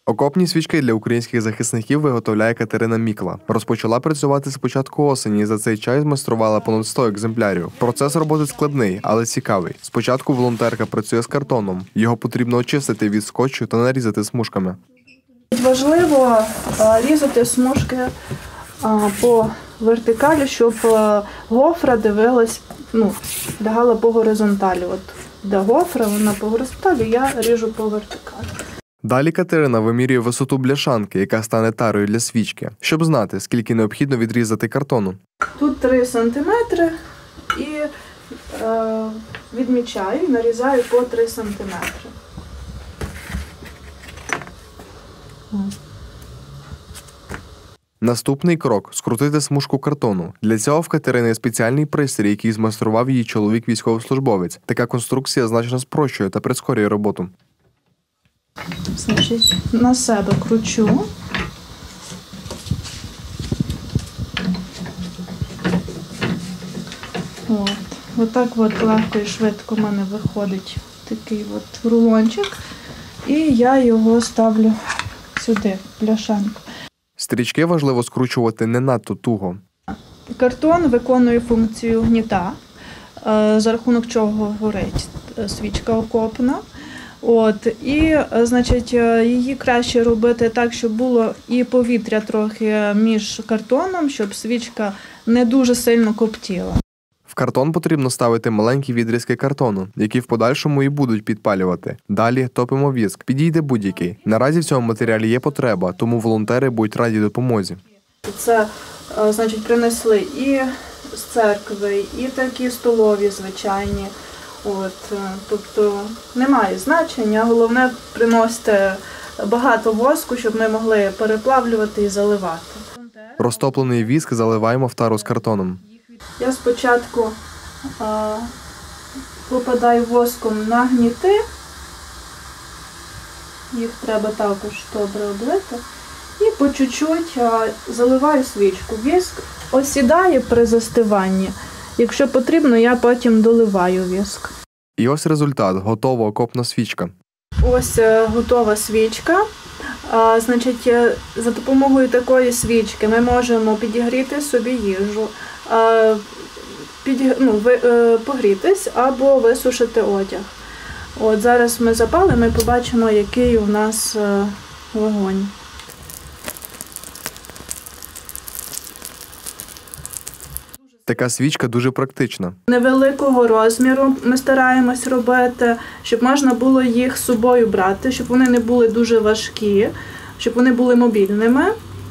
Окопні свічки для українських захисників виготовляє Катерина Мікла. Розпочала працювати з початку осені і за цей час змайструвала понад 100 екземплярів. Процес роботи складний, але цікавий. Спочатку волонтерка працює з картоном. Його потрібно очистити від скотчу та нарізати смужками. Важливо різати смужки по вертикалі, щоб гофра дивилась, лягала по горизонталі. От де гофра, вона по горизонталі, я ріжу по вертикалі. Далі Катерина вимірює висоту бляшанки, яка стане тарою для свічки, щоб знати, скільки необхідно відрізати картону. Тут 3 см і відмічаю, нарізаю по 3 см. Наступний крок – скрутити смужку картону. Для цього в Катерини є спеціальний пристрій, який змайстрував її чоловік-військовослужбовець. Така конструкція значно спрощує та прискорює роботу. Значить, на себе кручу. Отак легко і швидко в мене виходить такий рулончик. І я його ставлю сюди, в бляшанку. Стрічки важливо скручувати не надто туго. Картон виконує функцію гніта, за рахунок чого горить свічка окопна. Її краще робити так, щоб було і повітря трохи між картоном, щоб свічка не дуже сильно коптіла. В картон потрібно ставити маленькі відрізки картону, які в подальшому і будуть підпалювати. Далі топимо віск. Підійде будь-який. Наразі в цьому матеріалі є потреба, тому волонтери будуть раді допомозі. Це, принесли і з церкви, і такі столові звичайні. Тобто немає значення, головне приносити багато воску, щоб ми могли переплавлювати і заливати. Розтоплений віск заливаємо в тару з картоном. Я спочатку попадаю воском на гніти, їх треба також добре облити, і по чуть-чуть заливаю свічку. Віск осідає при застиванні. Якщо потрібно, я потім доливаю віск. І ось результат – готова окопна свічка. Ось готова свічка. За допомогою такої свічки ми можемо підігріти собі їжу, погрітись або висушити одяг. Зараз ми запалимо і побачимо, який у нас вогонь. Така свічка дуже практична. Невеликого розміру ми стараємось робити, щоб можна було їх з собою брати, щоб вони не були дуже важкі, щоб вони були мобільними.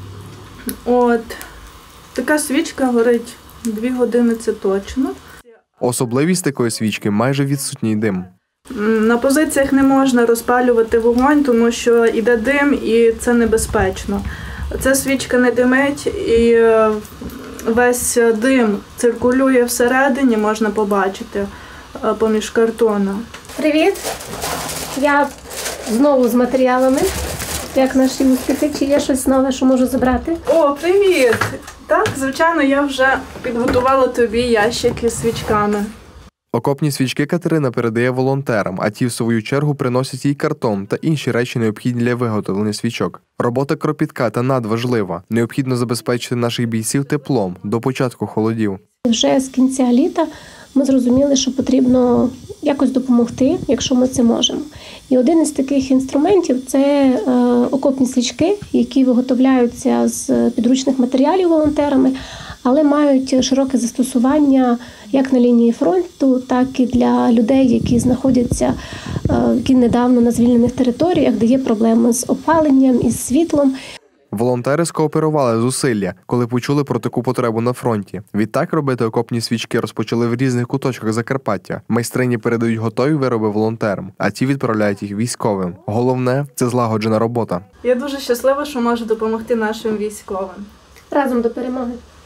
Така свічка горить 2 години, це точно. Особливість такої свічки – майже відсутній дим. На позиціях не можна розпалювати вогонь, тому що йде дим і це небезпечно. Ця свічка не димить і весь дим циркулює всередині, можна побачити поміж картоном. Привіт! Я знову з матеріалами, як наші успіхи. Чи є щось нове, що можу забрати? О, привіт! Так, звичайно, я вже підготувала тобі ящики з свічками. Окопні свічки Катерина передає волонтерам, а ті, в свою чергу, приносять їй картон та інші речі, необхідні для виготовлення свічок. Робота кропітка та надважлива. Необхідно забезпечити наших бійців теплом до початку холодів. Вже з кінця літа ми зрозуміли, що потрібно якось допомогти, якщо ми це можемо. І один із таких інструментів – це окопні свічки, які виготовляються з підручних матеріалів волонтерами, але мають широке застосування як на лінії фронту, так і для людей, які знаходяться недавно на звільнених територіях, де є проблеми з опаленням, із світлом. Волонтери скооперували зусилля, коли почули про таку потребу на фронті. Відтак робити окопні свічки розпочали в різних куточках Закарпаття. Майстрині передають готові вироби волонтерам, а ті відправляють їх військовим. Головне – це злагоджена робота. Я дуже щаслива, що можу допомогти нашим військовим. Разом до перемоги!